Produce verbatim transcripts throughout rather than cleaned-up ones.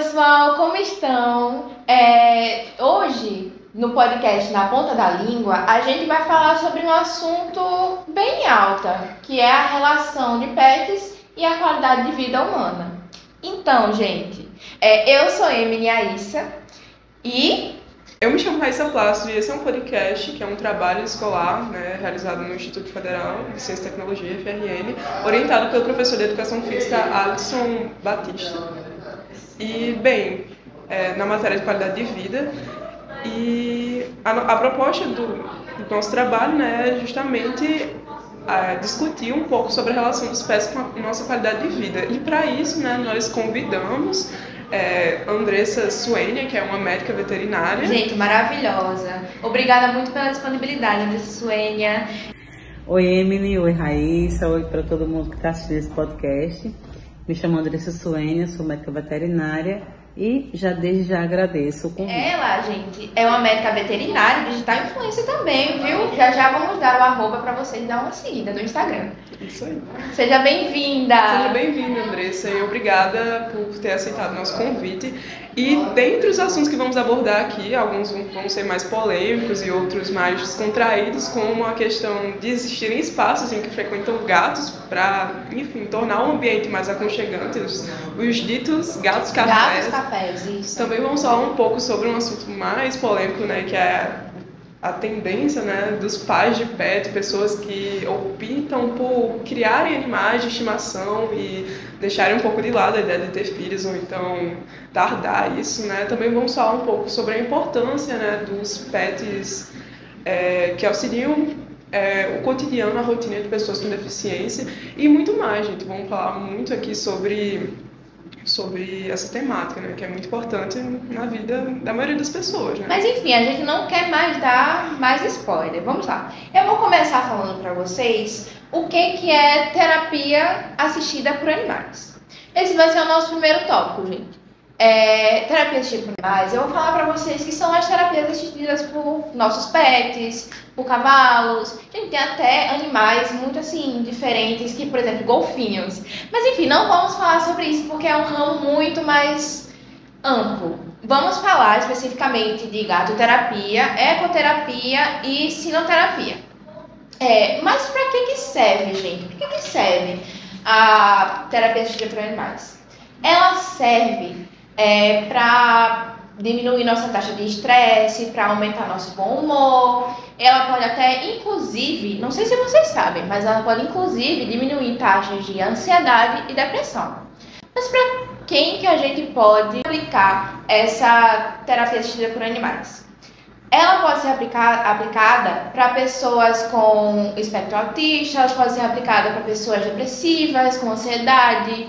pessoal, como estão? É, hoje, no podcast Na Ponta da Língua, a gente vai falar sobre um assunto bem alta, que é a relação de pets e a qualidade de vida humana. Então, gente, é, eu sou Emily Aissa e... Eu me chamo Raíssa Plácido e esse é um podcast que é um trabalho escolar, né, realizado no Instituto Federal de Ciência e Tecnologia, F R N, orientado pelo professor de Educação Física, Alisson Batista. E, bem, é, na matéria de qualidade de vida, e a, a proposta do, do nosso trabalho, né, é justamente é, discutir um pouco sobre a relação dos pets com a nossa qualidade de vida. E, para isso, né, nós convidamos... É, Andressa Suênia, que é uma médica veterinária. Gente, maravilhosa. Obrigada muito pela disponibilidade, Andressa Suênia. Oi, Emily. Oi, Raíssa. Oi para todo mundo que está assistindo esse podcast. Me chamo Andressa Suênia, sou médica veterinária e já desde já agradeço o convite. Ela, gente, é uma médica veterinária, digital influencer também, viu? Já já vamos dar o arroba para vocês dar uma seguida no Instagram. Isso aí. Seja bem-vinda. Seja bem-vinda, Andressa, e obrigada por ter aceitado o nosso convite. E dentre os assuntos que vamos abordar aqui, alguns vão ser mais polêmicos e outros mais descontraídos, como a questão de existirem espaços em que frequentam gatos para, enfim, tornar o ambiente mais aconchegante, os, os ditos gatos cafés. Gatos cafés, isso. Também vamos falar um pouco sobre um assunto mais polêmico, né, que é a tendência, né, dos pais de pet, pessoas que optam por criarem animais de estimação e deixarem um pouco de lado a ideia de ter filhos ou então tardar isso, né. Também vamos falar um pouco sobre a importância, né, dos pets é, que auxiliam é, o cotidiano, a rotina de pessoas com deficiência e muito mais, gente. Vamos falar muito aqui sobre sobre essa temática, né, que é muito importante na vida da maioria das pessoas, né? Mas enfim, a gente não quer mais dar mais spoiler. Vamos lá. Eu vou começar falando para vocês o que, que é terapia assistida por animais. Esse vai ser o nosso primeiro tópico, gente. É, terapia assistida por animais, eu vou falar para vocês que são as terapias assistidas por nossos pets, por cavalos. Gente, tem até animais muito assim, diferentes, que, por exemplo, golfinhos. Mas enfim, não vamos falar sobre isso porque é um ramo muito mais amplo. Vamos falar especificamente de gatoterapia, ecoterapia e sinoterapia. É, mas para que que serve, gente? Para que que serve a terapia assistida por animais? Ela serve É, para diminuir nossa taxa de estresse, para aumentar nosso bom humor. Ela pode até, inclusive, não sei se vocês sabem, mas ela pode, inclusive, diminuir taxas de ansiedade e depressão. Mas para quem que a gente pode aplicar essa terapia assistida por animais? Ela pode ser aplicada, aplicada para pessoas com espectro autista, ela pode ser aplicada para pessoas depressivas, com ansiedade,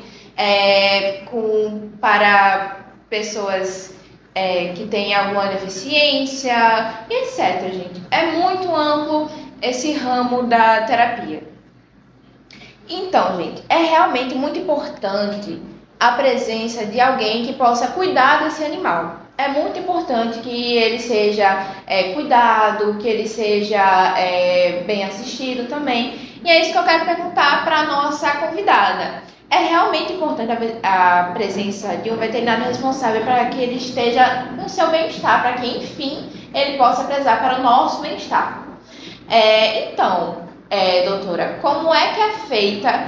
é, com, para pessoas é, que têm alguma deficiência e etcétera, gente. É muito amplo esse ramo da terapia. Então, gente, é realmente muito importante a presença de alguém que possa cuidar desse animal. É muito importante que ele seja é, cuidado, que ele seja é, bem assistido também. E é isso que eu quero perguntar para a nossa convidada. É realmente importante a presença de um veterinário responsável para que ele esteja no seu bem-estar, para que, enfim, ele possa prezar para o nosso bem-estar. É, então, é, doutora, como é que é feita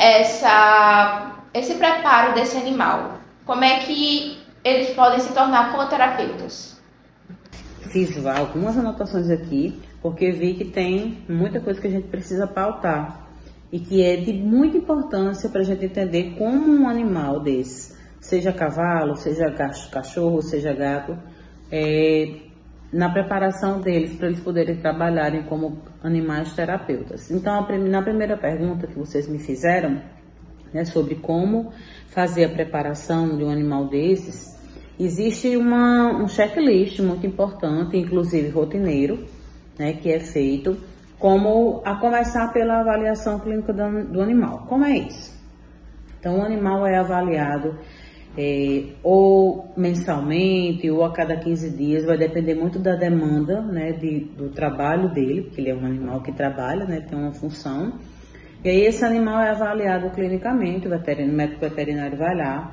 essa, esse preparo desse animal? Como é que eles podem se tornar coterapeutas? Fiz algumas anotações aqui, porque vi que tem muita coisa que a gente precisa pautar. E que é de muita importância para a gente entender como um animal desse, seja cavalo, seja cachorro, seja gato, é, na preparação deles, para eles poderem trabalharem como animais terapeutas. Então, a, na primeira pergunta que vocês me fizeram, né, sobre como fazer a preparação de um animal desses, existe uma, um checklist muito importante, inclusive rotineiro, né, que é feito, como a começar pela avaliação clínica do, do animal. Como é isso? Então, o animal é avaliado é, ou mensalmente ou a cada quinze dias, vai depender muito da demanda, né, de, do trabalho dele, porque ele é um animal que trabalha, né, tem uma função. E aí esse animal é avaliado clinicamente, o veterinário, o médico veterinário vai lá,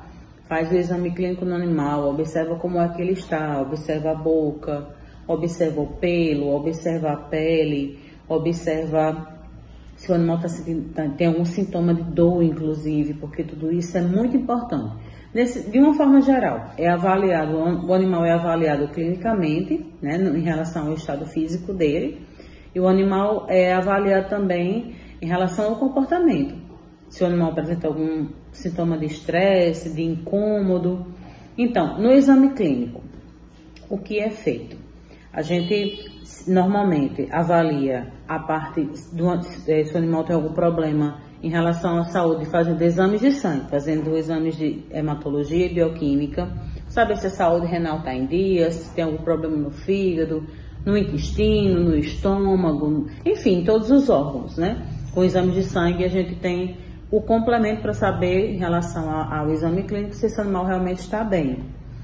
faz o exame clínico no animal, observa como é que ele está, observa a boca, observa o pelo, observa a pele, observa se o animal tá sentindo, tá, tem algum sintoma de dor, inclusive, porque tudo isso é muito importante. Nesse, de uma forma geral, é avaliado, o animal é avaliado clinicamente, né, em relação ao estado físico dele, e o animal é avaliado também em relação ao comportamento. Se o animal apresenta algum sintoma de estresse, de incômodo. Então, no exame clínico, o que é feito? A gente normalmente avalia a parte do se o animal tem algum problema em relação à saúde, fazendo exames de sangue, fazendo exames de hematologia e bioquímica, saber se a saúde renal está em dia, se tem algum problema no fígado, no intestino, no estômago, enfim, todos os órgãos, né? Com exames de sangue a gente tem o complemento para saber em relação ao exame clínico se esse animal realmente está bem.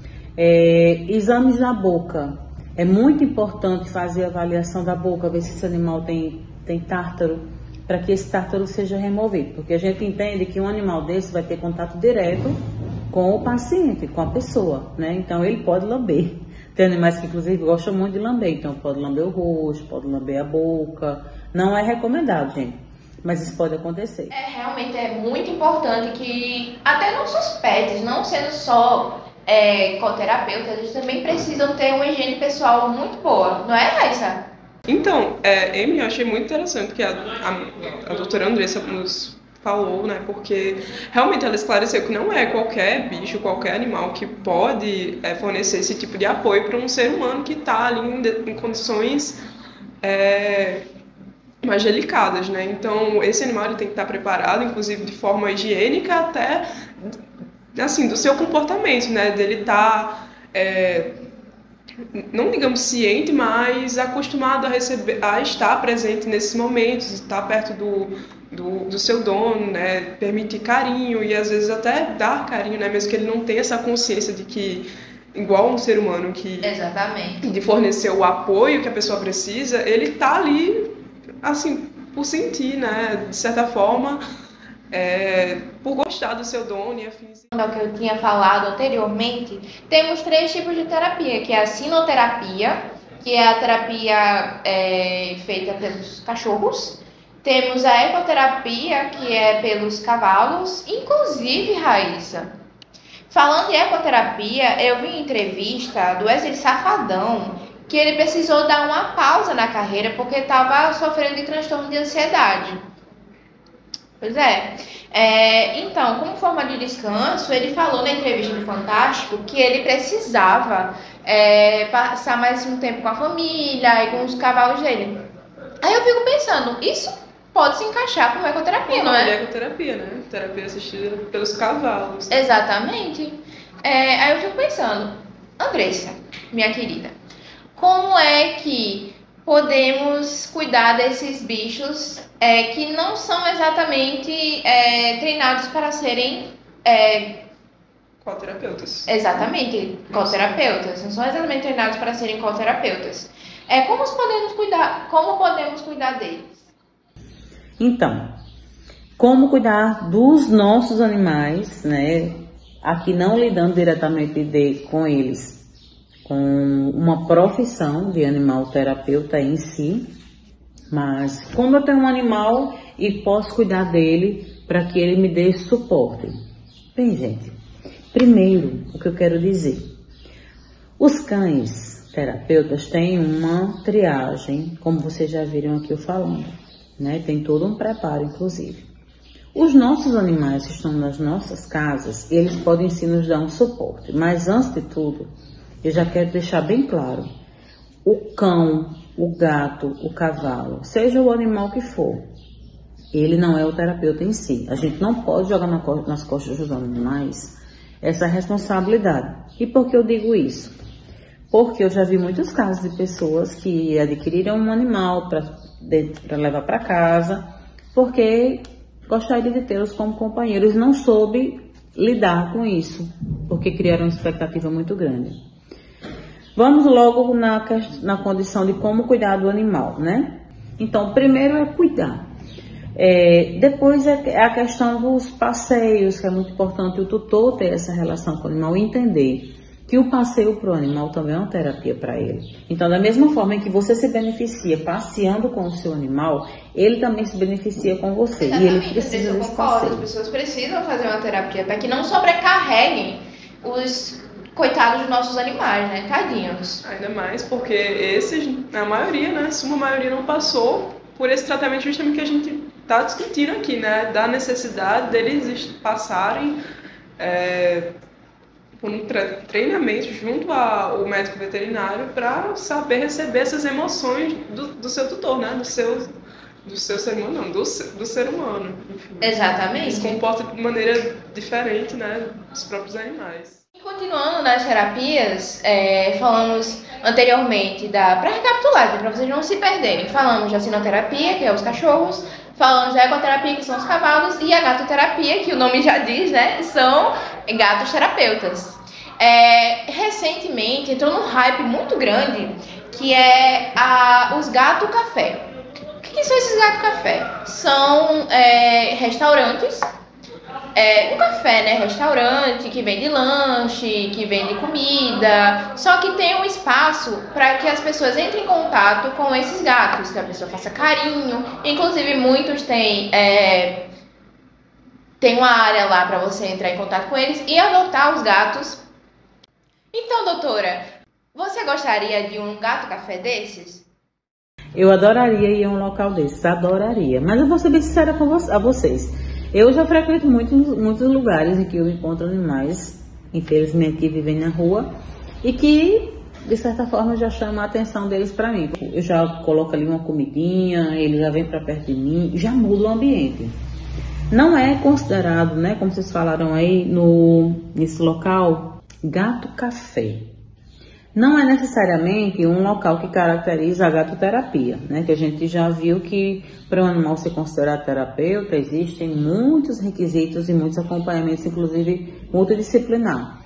É, exames na boca. É muito importante fazer a avaliação da boca, ver se esse animal tem, tem tártaro, para que esse tártaro seja removido. Porque a gente entende que um animal desse vai ter contato direto com o paciente, com a pessoa, né? Então ele pode lamber. Tem animais que inclusive gostam muito de lamber, então pode lamber o rosto, pode lamber a boca. Não é recomendado, gente, mas isso pode acontecer. É, realmente é muito importante que até nossos pets, não sendo só é, ecoterapeutas, eles também precisam ter uma higiene pessoal muito boa, não é, Raíssa? Então, é, Amy, eu achei muito interessante que a, a, a doutora Andressa nos falou, né, porque realmente ela esclareceu que não é qualquer bicho, qualquer animal que pode é, fornecer esse tipo de apoio para um ser humano que está ali em, em condições é, mais delicadas, né? Então, esse animal ele tem que estar preparado, inclusive de forma higiênica, até assim, do seu comportamento, né? Dele estar, é, não digamos ciente, mas acostumado a receber, a estar presente nesses momentos, estar perto do, do, do seu dono, né? Permitir carinho e às vezes até dar carinho, né? Mesmo que ele não tenha essa consciência de que, igual um ser humano que... Exatamente. De fornecer o apoio que a pessoa precisa, ele está ali, assim, por sentir, né? De certa forma... É, por gostar do seu dono e afins. O que eu tinha falado anteriormente, temos três tipos de terapia, que é a sinoterapia, que é a terapia é, feita pelos cachorros. Temos a ecoterapia, que é pelos cavalos. Inclusive, Raíssa, falando em ecoterapia, eu vi em entrevista do Wesley Safadão que ele precisou dar uma pausa na carreira porque estava sofrendo de transtorno de ansiedade. Pois é. é, então, como forma de descanso, ele falou na entrevista do Fantástico que ele precisava é, passar mais um tempo com a família e com os cavalos dele. Aí eu fico pensando, isso pode se encaixar com ecoterapia, não é? Ecoterapia, né? Terapia assistida pelos cavalos. Exatamente. É, aí eu fico pensando, Andressa, minha querida, como é que podemos cuidar desses bichos é, que não são exatamente é, treinados para serem... É, coterapeutas. Exatamente, coterapeutas. Não são exatamente treinados para serem coterapeutas. É, como podemos cuidar, como podemos cuidar deles? Então, como cuidar dos nossos animais, né? Aqui não lidando diretamente de, com eles, com uma profissão de animal terapeuta em si, mas como eu tenho um animal e posso cuidar dele para que ele me dê suporte. Bem, gente, primeiro o que eu quero dizer, os cães terapeutas têm uma triagem, como vocês já viram aqui eu falando, né? Tem todo um preparo, inclusive. Os nossos animais que estão nas nossas casas, eles podem sim nos dar um suporte, mas antes de tudo, eu já quero deixar bem claro, o cão, o gato, o cavalo, seja o animal que for, ele não é o terapeuta em si. A gente não pode jogar nas costas dos animais essa responsabilidade. E por que eu digo isso? Porque eu já vi muitos casos de pessoas que adquiriram um animal para levar para casa, porque gostariam de tê-los como companheiros e não soube lidar com isso, porque criaram uma expectativa muito grande. Vamos logo na, na condição de como cuidar do animal, né? Então, primeiro é cuidar. É, depois é a questão dos passeios, que é muito importante o tutor ter essa relação com o animal e entender que o passeio para o animal também é uma terapia para ele. Então, da mesma forma em que você se beneficia passeando com o seu animal, ele também se beneficia com você. Exatamente. E ele precisa eu desse concordo, passeio. as pessoas precisam fazer uma terapia para que não sobrecarreguem os coitados dos nossos animais, né? Tadinhos. Ainda mais porque esses, a maioria, né? A suma maioria não passou por esse tratamento justamente que a gente está discutindo aqui, né? Da necessidade deles passarem é, por um treinamento junto ao médico veterinário para saber receber essas emoções do, do seu tutor, né? Do seu, do seu ser humano, não, do, do ser humano. Enfim. Exatamente. Ele se comporta de maneira diferente, né? Dos próprios animais. Continuando nas terapias, é, falamos anteriormente da... Para recapitular, para vocês não se perderem, falamos da sinoterapia, que é os cachorros, falamos da ecoterapia, que são os cavalos, e a gatoterapia, que o nome já diz, né? São gatos terapeutas. É, recentemente entrou num hype muito grande, que é a, os gato café. O que, que são esses gato café? São é, restaurantes. É um café, né? Restaurante que vende lanche, que vende comida, só que tem um espaço para que as pessoas entrem em contato com esses gatos, que a pessoa faça carinho. Inclusive, muitos têm, é, tem uma área lá para você entrar em contato com eles e adotar os gatos. Então, doutora, você gostaria de um gato café desses? Eu adoraria ir a um local desses, adoraria. Mas eu vou ser bem sincera com vo- a vocês. Eu já frequento muitos, muitos lugares em que eu encontro animais, infelizmente, que vivem na rua e que, de certa forma, já chama a atenção deles para mim. Eu já coloco ali uma comidinha, eles já vêm para perto de mim, já muda o ambiente. Não é considerado, né, como vocês falaram aí, no, nesse local, gato café. Não é necessariamente um local que caracteriza a gatoterapia, né? Que a gente já viu que para um animal ser considerado terapeuta existem muitos requisitos e muitos acompanhamentos, inclusive multidisciplinar.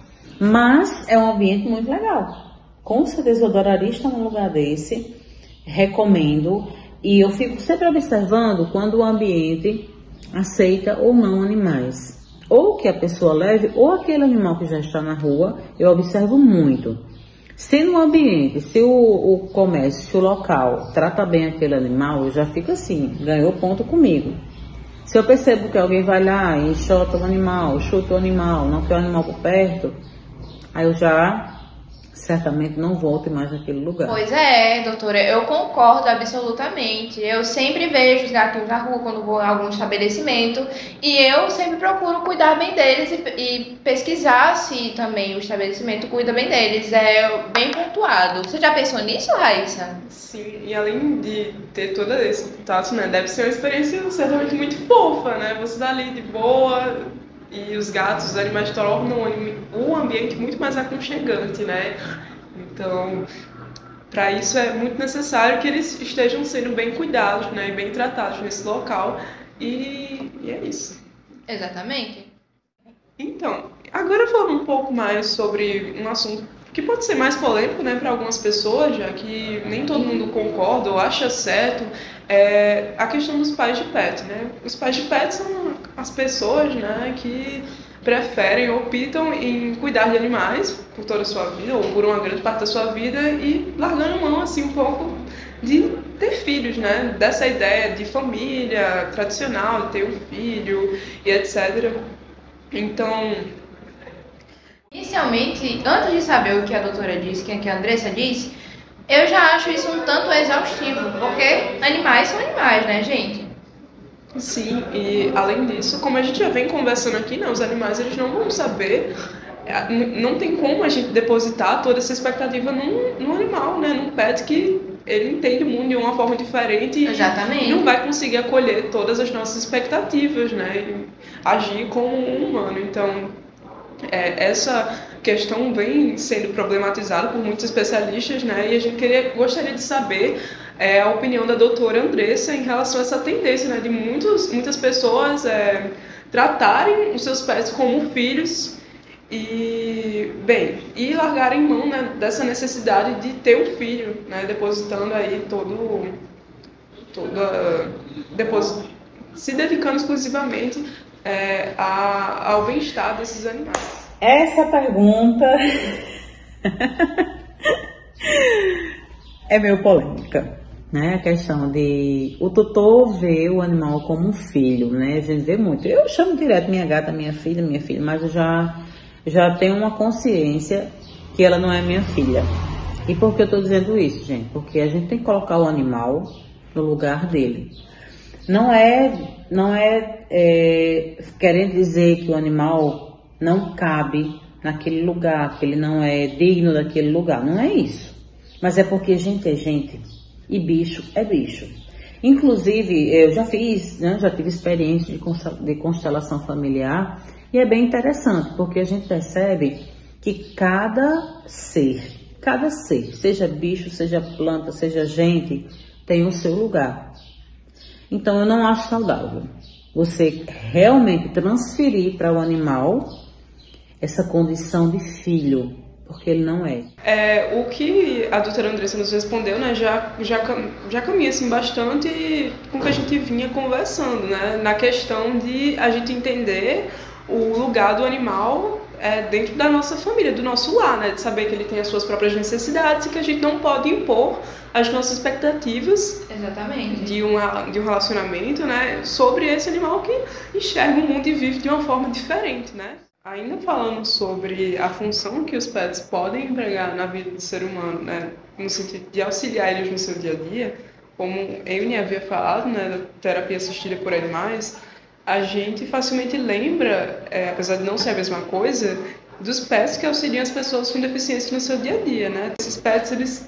Mas é um ambiente muito legal. Com certeza eu adoraria estar num lugar desse, recomendo. E eu fico sempre observando quando o ambiente aceita ou não animais. Ou que a pessoa leve, ou aquele animal que já está na rua, eu observo muito. Se no ambiente, se o, o comércio, se o local trata bem aquele animal, eu já fico assim, ganhou ponto comigo. Se eu percebo que alguém vai lá e enxota o animal, chuta o animal, não quer o animal por perto, aí eu já certamente não volto mais naquele lugar. Pois é, doutora, eu concordo absolutamente. Eu sempre vejo os gatinhos na rua quando vou a algum estabelecimento e eu sempre procuro cuidar bem deles e, e pesquisar se também o estabelecimento cuida bem deles. É bem pontuado. Você já pensou nisso, Raíssa? Sim, e além de ter todo esse contato, né, deve ser uma experiência certamente muito fofa, né? Você tá ali de boa e os gatos, os animais tornam o ambiente muito mais aconchegante, né? Então, para isso é muito necessário que eles estejam sendo bem cuidados, né, e bem tratados nesse local. E, e é isso. Exatamente. Então, agora falando um pouco mais sobre um assunto que pode ser mais polêmico, né, para algumas pessoas, já que nem todo mundo concorda ou acha certo, é a questão dos pais de pet, né? Os pais de pet são as pessoas, né, que preferem ou optam em cuidar de animais por toda a sua vida ou por uma grande parte da sua vida e largando mão assim um pouco de ter filhos, né? Dessa ideia de família tradicional, de ter um filho e etcétera. Então, inicialmente, antes de saber o que a doutora disse, o que a Andressa disse, eu já acho isso um tanto exaustivo, porque animais são animais, né, gente? sim, e além disso, como a gente já vem conversando aqui, né, os animais eles não vão saber, não tem como a gente depositar toda essa expectativa num, num animal, né, num pet que ele entende o mundo de uma forma diferente. Exatamente. E não vai conseguir acolher todas as nossas expectativas, né, e agir como um humano. Então, é, essa questão vem sendo problematizada por muitos especialistas, né, e a gente queria, gostaria de saber é, a opinião da doutora Andressa em relação a essa tendência, né, de muitos, muitas pessoas é, tratarem os seus pets como filhos e, bem, e largarem mão, né, dessa necessidade de ter um filho, né, depositando aí todo, toda, depois, se dedicando exclusivamente é, a, ao bem-estar desses animais? Essa pergunta é meio polêmica, né? A questão de o tutor vê o animal como um filho, né? A gente vê muito. Eu chamo direto minha gata, minha filha, minha filha, mas eu já, já tenho uma consciência que ela não é minha filha. E por que eu tô dizendo isso, gente? Porque a gente tem que colocar o animal no lugar dele. Não é, não é, é querendo dizer que o animal não cabe naquele lugar, que ele não é digno daquele lugar. Não é isso. Mas é porque gente é gente e bicho é bicho. Inclusive, eu já fiz, né, já tive experiência de constelação familiar e é bem interessante, porque a gente percebe que cada ser, cada ser, seja bicho, seja planta, seja gente, tem o seu lugar. Então eu não acho saudável você realmente transferir para o animal essa condição de filho, porque ele não é. É, o que a doutora Andressa nos respondeu, né, já, já, já caminha assim, bastante com o que a gente vinha conversando, né, na questão de a gente entender o lugar do animal é, dentro da nossa família, do nosso lar, né, de saber que ele tem as suas próprias necessidades e que a gente não pode impor as nossas expectativas. Exatamente. De, uma, de um relacionamento, né, sobre esse animal que enxerga o mundo e vive de uma forma diferente, né. Ainda falando sobre a função que os pets podem empregar na vida do ser humano, né, no sentido de auxiliar eles no seu dia a dia, como eu havia falado, né, da terapia assistida por animais, a gente facilmente lembra, é, apesar de não ser a mesma coisa, dos pets que auxiliam as pessoas com deficiência no seu dia a dia, né. Esses pets, eles,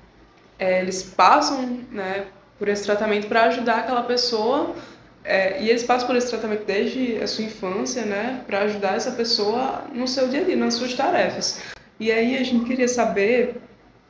é, eles passam, né, por esse tratamento para ajudar aquela pessoa. É, e eles passam por esse tratamento desde a sua infância, né, para ajudar essa pessoa no seu dia a dia, nas suas tarefas. E aí a gente queria saber,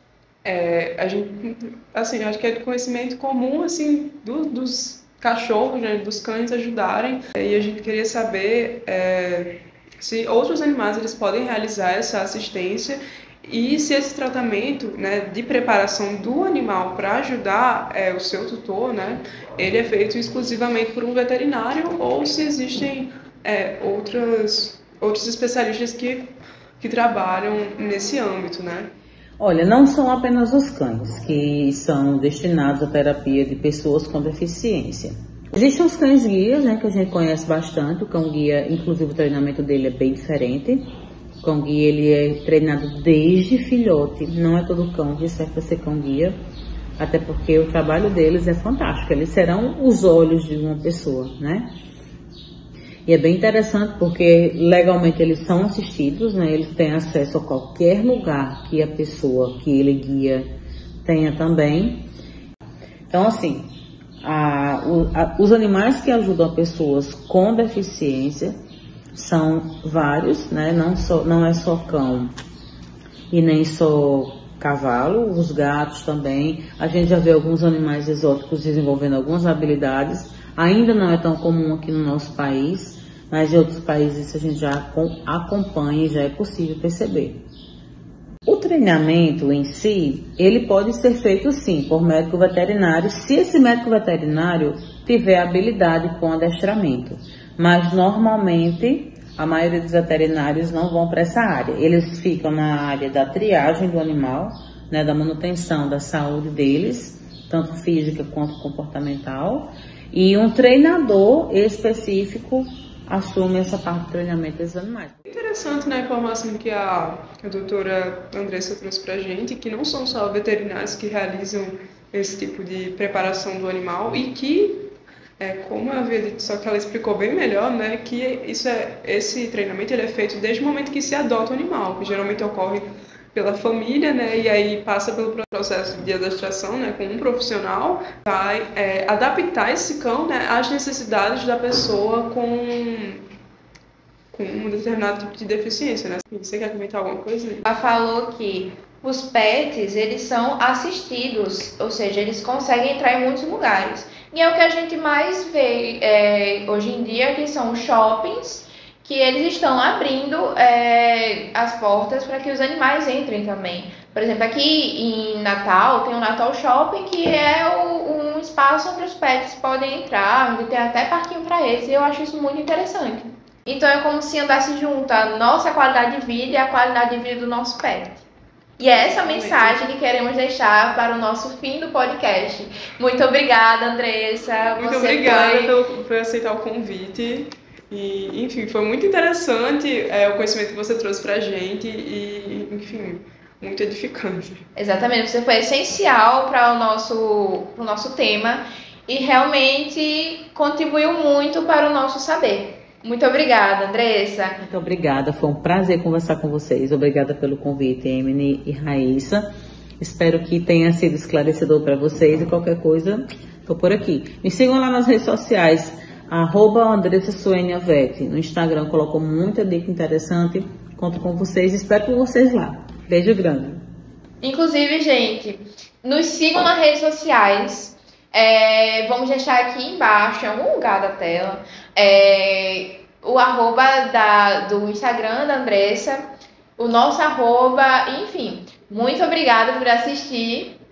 é, a gente, assim, acho que é de conhecimento comum, assim, do, dos cachorros, né, dos cães ajudarem. E a gente queria saber é, se outros animais eles podem realizar essa assistência. E se esse tratamento, né, de preparação do animal para ajudar é, o seu tutor, né, ele é feito exclusivamente por um veterinário ou se existem é, outras, outros especialistas que, que trabalham nesse âmbito, né? Olha, não são apenas os cães que são destinados à terapia de pessoas com deficiência. Existem os cães guias, né, que a gente conhece bastante. O cão guia, inclusive o treinamento dele é bem diferente. O cão guia, ele é treinado desde filhote, não é todo cão que serve para ser cão guia, até porque o trabalho deles é fantástico, eles serão os olhos de uma pessoa, né? E é bem interessante porque legalmente eles são assistidos, né? Eles têm acesso a qualquer lugar que a pessoa que ele guia tenha também. Então, assim, a, o, a, os animais que ajudam pessoas com deficiência são vários, né? Não, só, não é só cão e nem só cavalo, os gatos também. A gente já vê alguns animais exóticos desenvolvendo algumas habilidades. Ainda não é tão comum aqui no nosso país, mas em outros países a gente já acompanha e já é possível perceber. O treinamento em si, ele pode ser feito sim por médico veterinário, se esse médico veterinário tiver habilidade com adestramento. Mas normalmente a maioria dos veterinários não vão para essa área. Eles ficam na área da triagem do animal, né, da manutenção da saúde deles, tanto física quanto comportamental. E um treinador específico assume essa parte do treinamento desses animais. Interessante, né, a informação que a, que a doutora Andressa trouxe para a gente, que não são só veterinários que realizam esse tipo de preparação do animal e que, é, como eu havia dito, só que ela explicou bem melhor, né, que isso é, esse treinamento ele é feito desde o momento que se adota o animal, que geralmente ocorre pela família, né, e aí passa pelo processo de adestração, né, com um profissional, vai é, adaptar esse cão, né, às necessidades da pessoa com, com um determinado tipo de deficiência, né. Você quer comentar alguma coisa? Ela falou que os pets, eles são assistidos, ou seja, eles conseguem entrar em muitos lugares. E é o que a gente mais vê é, hoje em dia, que são os shoppings, que eles estão abrindo é, as portas para que os animais entrem também. Por exemplo, aqui em Natal, tem o Natal Shopping, que é o, um um espaço onde os pets podem entrar, onde tem até parquinho para eles, e eu acho isso muito interessante. Então é como se andasse junto a nossa qualidade de vida e a qualidade de vida do nosso pet. E é essa mensagem que queremos deixar para o nosso fim do podcast. Muito obrigada, Andressa. Muito Você obrigada foi... pelo, por aceitar o convite. E, enfim, foi muito interessante é, o conhecimento que você trouxe pra gente e, enfim, muito edificante. Exatamente, você foi essencial para o nosso, pro nosso tema e realmente contribuiu muito para o nosso saber. Muito obrigada, Andressa. Muito obrigada, foi um prazer conversar com vocês. Obrigada pelo convite, Emily e Raíssa. Espero que tenha sido esclarecedor para vocês e qualquer coisa, estou por aqui. Me sigam lá nas redes sociais, arroba Andressa Suênia Vete. No Instagram colocou muita dica interessante. Conto com vocês, espero por vocês lá. Beijo grande. Inclusive, gente, nos sigam nas redes sociais. É, vamos deixar aqui embaixo, em algum lugar da tela, é, o arroba da, do Instagram da Andressa, o nosso arroba, enfim. Muito obrigada por assistir